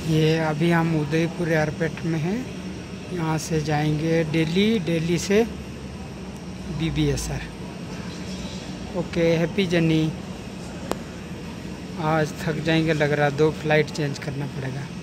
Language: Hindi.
ये अभी हम उदयपुर एयरपोर्ट में हैं। यहाँ से जाएंगे दिल्ली, दिल्ली से BBSR। Okay, happy journey. आज थक जाएंगे लग रहा, 2 फ्लाइट चेंज करना पड़ेगा।